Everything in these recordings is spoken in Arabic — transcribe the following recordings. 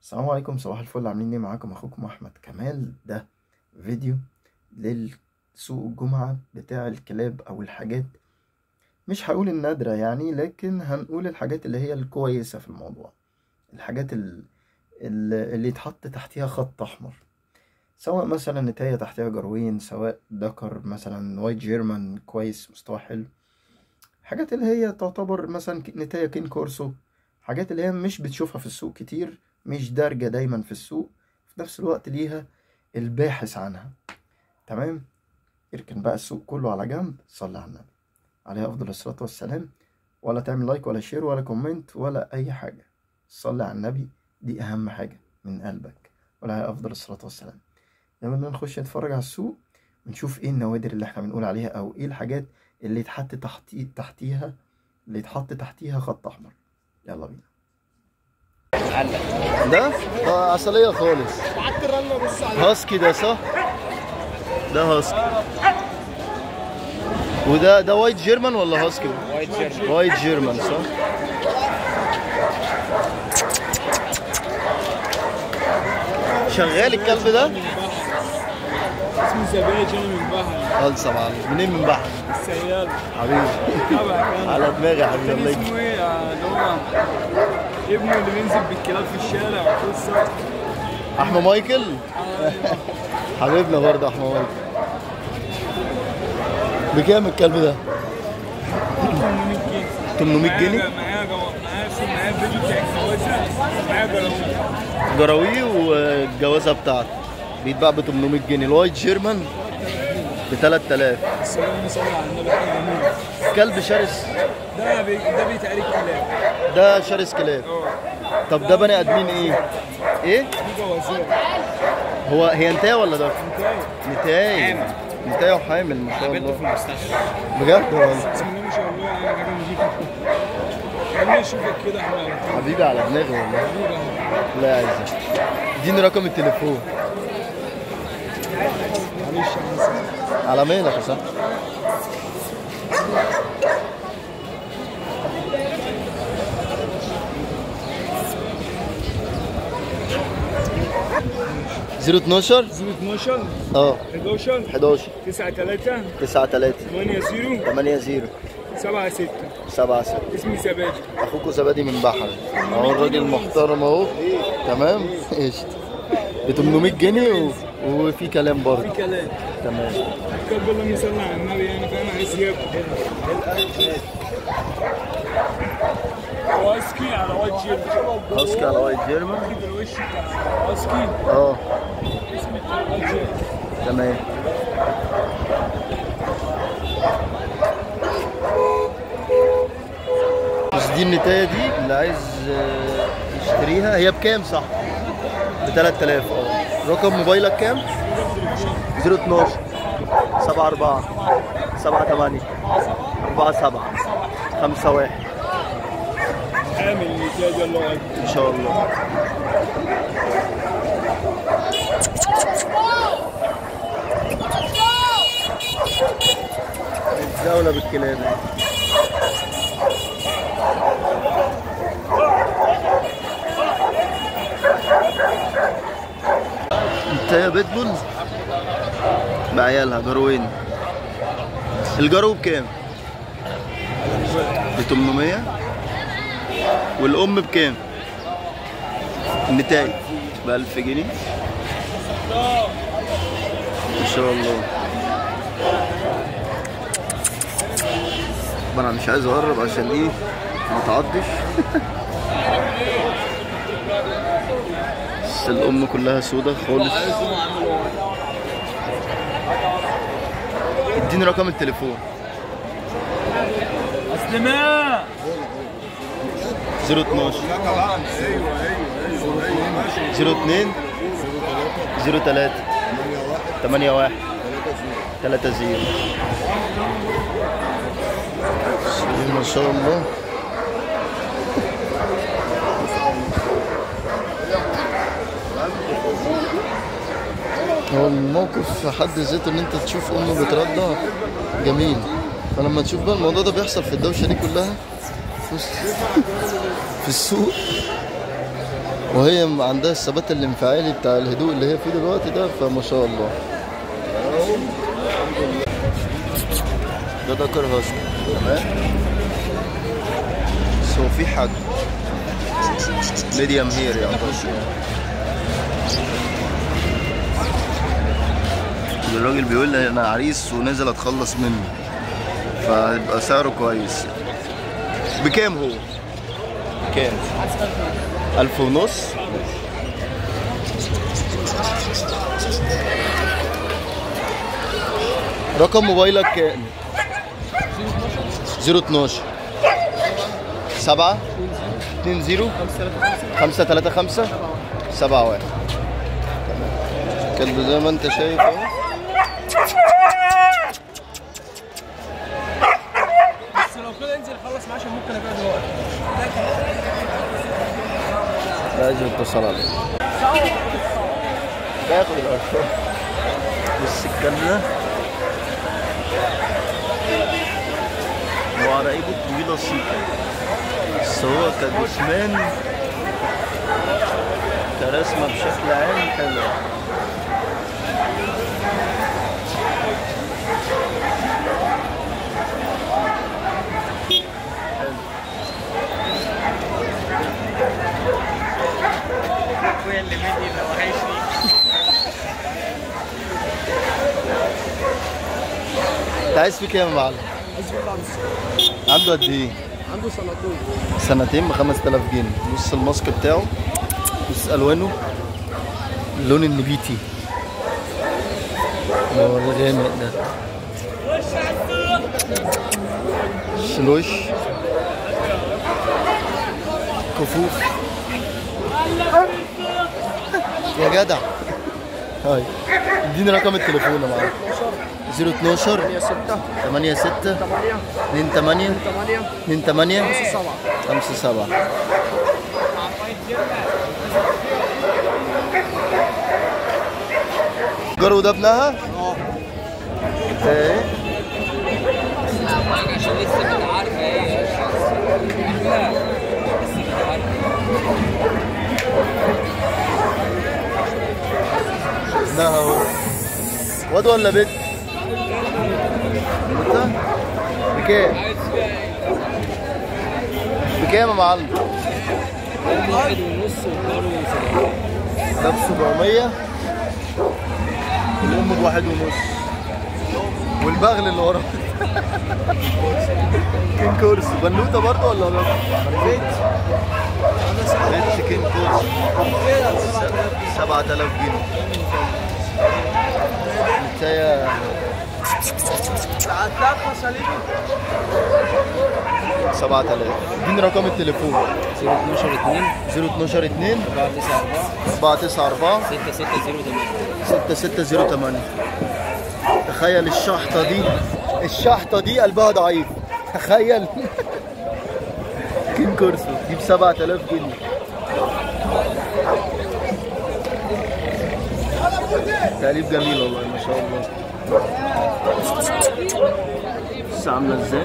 السلام عليكم، صباح الفل. عاملين ايه؟ معاكم اخوكم احمد كمال. ده فيديو للسوق الجمعة بتاع الكلاب او الحاجات، مش هقول النادرة يعني، لكن هنقول الحاجات اللي هي الكويسة في الموضوع. الحاجات اللي يتحط تحتها خط احمر، سواء مثلا نتاية تحتها جروين، سواء دكر مثلا وايت جيرمان كويس مستوى حلو، حاجات اللي هي تعتبر مثلا نتاية كين كورسو، حاجات اللي هي مش بتشوفها في السوق كتير، مش دارجة دايما في السوق، في نفس الوقت ليها الباحث عنها. تمام. اركن بقى السوق كله على جنب، صلي على النبي عليه افضل الصلاة والسلام، ولا تعمل لايك ولا شير ولا كومنت ولا اي حاجة. صلي على النبي، دي اهم حاجة من قلبك، ولا عليه افضل الصلاة والسلام. لما نخش نتفرج على السوق ونشوف ايه النوادر اللي احنا بنقول عليها، او ايه الحاجات اللي يتحط تحتيها، اللي يتحط تحتيها خط احمر. يلا بينا. ده عسلية خالص. هاسكي ده صح؟ ده هاسكي. وده وايت جيرمان ولا هاسكي؟ وايت جيرمان صح؟ شغال الكلب ده؟ اسمه زبادي. انا من بحر. خالص يا معلم. منين من بحر؟ السيال. حبيبي. على دماغي يا حبيبي. الله اسمه ايه اللي هو ابنه اللي بينزل بالكلاب في الشارع قصة احمد مايكل. حبيبنا برضه احمد مايكل. بكام الكلب ده؟ 800 جنيه. 800 جنيه؟ معايا فيديو بتاع الجوازة، معايا جراوي. جراويه والجوازه بتاعته بيتباع ب 800 جنيه. الوايت جيرمان ب 3000. اللهم صل على النبي. حاجة جميلة. كلب شرس. ده بيتقري كلاب. ده شرس كلاب. طب ده بني ادمين ايه؟ ايه؟ دي جوازات. هي نتاية ولا ده؟ نتاية. نتاية. نتاية وحامل ما شاء الله. في المستشفى. بجد والله. بسم الله ما شاء الله، يعني حاجة نضيفة. خليني اشوفك كده احنا. حبيبي على دماغي والله. لا يعزك. اديني رقم التليفون. معلش يا عم. على ميلك يا صاحبي. زيرو 12 012 11 11 93 93 80 80 76. 76. اسمي زبادي. اخوكوا زبادي من بحر اهو. الراجل محترم اهو. تمام. قشطة. ب 800 جنيه وفي كلام برضه. في كلام. تمام. الكلب اللهم صل على النبي، يعني فاهم، عايز ياكل. هاسكي على وايت جيرمان. هاسكي على وايت جيرمان. كده الوش بتاع هاسكي. اسمه بتاع وايت جيرمان. تمام. بس دي النتاية دي اللي عايز يشتريها هي بكام صح؟ ب 3000. رقم موبايلك كام؟ 012 74 78 47 51. عامل النتاج الله اكبر. ان شاء الله. الدولة بالكلاب. انت يا بيتبول بعيالها جروين. الجرو بكام؟ ب 800. والأم بكام؟ النتاية ب 1000 جنيه إن شاء الله. طبعا أنا مش عايز أقرب عشان إيه ما تعضش. بس الأم كلها سودة خالص. اديني رقم التليفون. اسلماء. 012 02 03 81 30. ما شاء الله. هو الموقف في حد ذاته ان انت تشوف امه بترضع جميل، فلما تشوف بقى الموضوع ده بيحصل في الدوشه دي كلها في السوق وهي عندها الثبات الانفعالي بتاع الهدوء اللي هي فيه دلوقتي ده، فما شاء الله. ده دكر هاسك تمام، بس هو في حجم ميديم هير يعتبر. الراجل بيقول لي انا عريس ونازل اتخلص منه، فهيبقى سعره كويس. بكام هو؟ بكام؟ 1500. رقم موبايلك كام؟ 012 7 20 535 71. كلب زي ما انت شايف اهو. بس لو كده انزل خلص معاه عشان ممكن ابيع دلوقتي. لازم اتصل عليه. باخد الارقام. بص الكلب ده هو عراقيبه طويلة سيكا، بس هو كجسمان كرسمة بشكل عام حلوة. اخويا اللي مني اللي وحشني. انت عايز فيه كام يا معلم؟ عنده قد ايه؟ عنده سنتين. سنتين ب 5000 جنيه. بص الماسك بتاعه، بص الوانه، اللون النبيتي اللي هو الغامق ده. الوش كفوف يا جدع. هاي اديني رقم التليفون يا معلم. 012 8 6 2 8 2 8 5 7. جرو ده ابنها؟ اه. ايه؟ عشان لسه كنت عارفه ايه ابنها اهو. واد ولا بنت؟ بنت؟ بكام؟ بكام يا معلم؟ واحد ونص والجرو 700. ده ب 700 والام بواحد ونص والبغل اللي وراه كين كورس بنوته برضه ولا لا؟ بيت كين كورس 7000 جنيه. نتايا هتلاقي صليبي 7000. اديني رقم التليفون. 012 2 012 2 494 494 6608. 6608. تخيل الشحطة دي قلبها ضعيف. تخيل كين كورسو دي ب 7000 جنيه. تقليب جميل والله ما شاء الله. بص عاملة ازاي.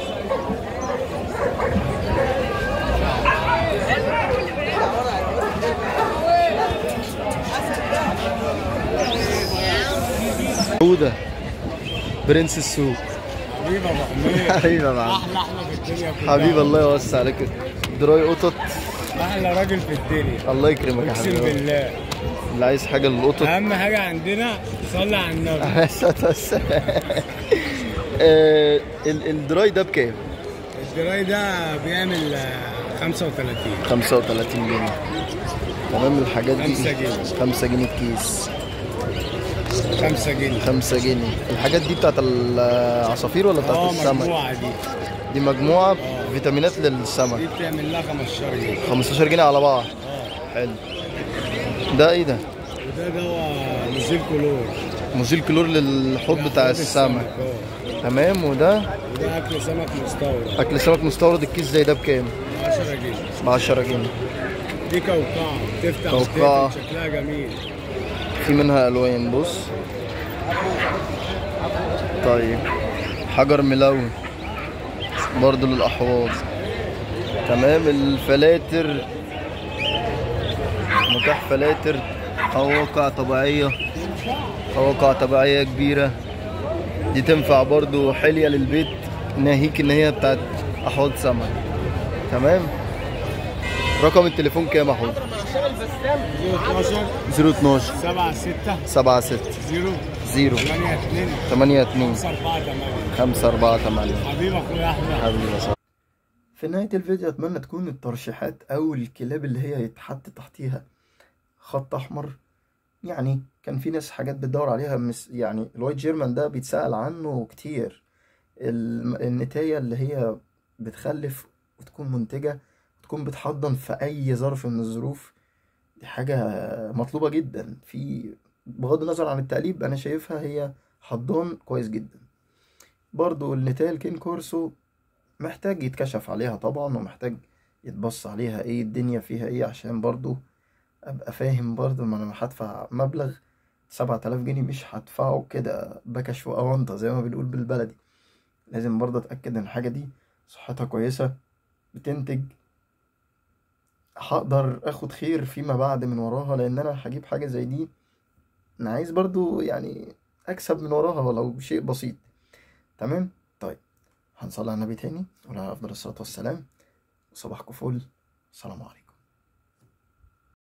عودة برنس السوق. حبيبي يا ابو حميد. حبيبي يا معلم. احلى في الدنيا كلها. حبيبي الله يوسع عليك. دراي قطط. احلى راجل في الدنيا. الله يكرمك يا اقسم حبيبي. بالله. اللي عايز حاجة للقطط. اهم حاجه عندنا صلي على النبي. الدراي ده بكام؟ الدراي ده بيعمل 35. 35 جنيه. تمام. الحاجات دي 5 جنيه. 5 جنيه الكيس. 5 جنيه. 5 جنيه. الحاجات دي بتاعت العصافير ولا بتاعت السمك؟ مجموعه دي. دي مجموعة فيتامينات للسمك. دي بتعمل لها 15 جنيه. 15 جنيه على بعض. حلو. ده ايه ده؟ وده دواء مزيل كلور. مزيل كلور للحوض بتاع السمك. تمام. وده اكل سمك مستورد. اكل سمك مستورد. الكيس زي ده بكام؟ 10 جنيه. ب 10 جنيه. دي كوكعه بتفتح كوكعة. وتقفل، شكلها جميل. في منها الوان. بص. طيب حجر ملون برضو للاحواض. تمام. الفلاتر متاح فلاتر، قواقع طبيعية، قواقع طبيعية كبيرة. دي تنفع برضو حلية للبيت، ناهيك ان هي بتاعت احواض سمك. تمام. رقم التليفون كام يا حوض؟ 012 76 0 82 548. حبيبي اخويا احمد. حبيبي يا صاحبي. في نهاية الفيديو أتمنى تكون الترشيحات أو الكلاب اللي هي يتحط تحتيها خط أحمر. يعني كان في ناس حاجات بتدور عليها، يعني الوايت جيرمان ده بيتسأل عنه كتير. النتاية اللي هي بتخلف وتكون منتجة وتكون بتحضن في أي ظرف من الظروف، دي حاجة مطلوبة جدا. بغض النظر عن التقليب أنا شايفها هي حضان كويس جدا. برضو النتاية الكين كورسو محتاج يتكشف عليها طبعا، ومحتاج يتبص عليها ايه الدنيا فيها ايه، عشان برضو ابقى فاهم. برضو ما انا هدفع مبلغ 7000 جنيه مش هدفعه كده بكش وأونطة زي ما بنقول بالبلدي. لازم برضو اتأكد ان الحاجة دي صحتها كويسة، بتنتج، هقدر اخد خير فيما بعد من وراها، لان انا هجيب حاجة زي دي انا عايز برضو يعني اكسب من وراها ولو شيء بسيط. تمام. طيب هنصلي على النبي تاني وعلى افضل الصلاة والسلام. صباحكم فل. السلام عليكم.